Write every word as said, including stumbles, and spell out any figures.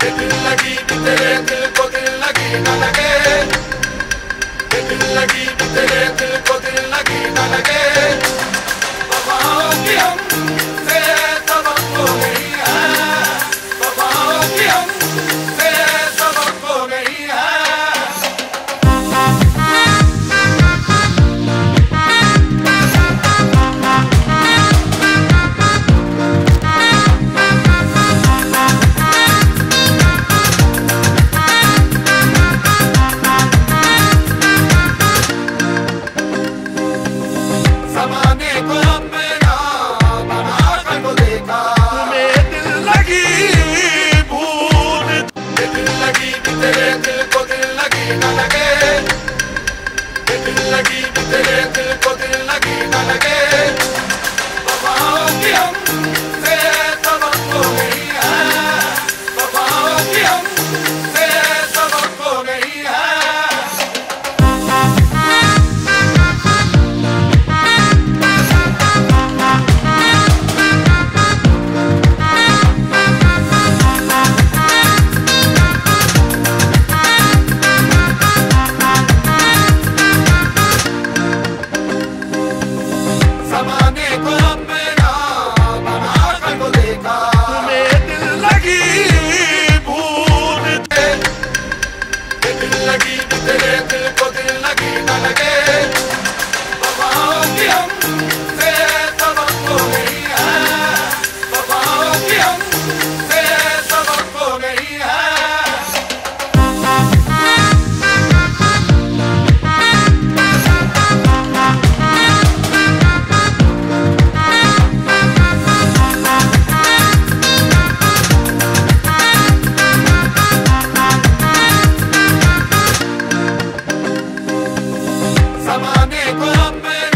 दिल लगी भी तेरे दिल को दिल लगी न लगे, दिल लगी भी तेरे दिल को दिल लगी न लगे। वफाओं की हमसे तवक्को नहीं है, वफाओं की हमसे तवक्को नहीं है। ज़माने को अपना बना कर को देखा, तुम्हें दिल लगी भूल, दिल लगी भी तेरे दिल को दिल लगी न लगे, दिल लगी भी तेरे दिल को दिल लगी न लगे। वफाओं की हमसे तवक्को नहीं है, वफाओं की हमसे तवक्को नहीं है। ज़माने को अपना बना कर को देखा, तुम्हें दिल लगी भूल, दिल लगी भी तेरे दिल को दिल लगी न लगे। वफाओं की हमसे तवक्को नहीं है, वफाओं की हमसे तवक्को नहीं है। ज़माने को अपना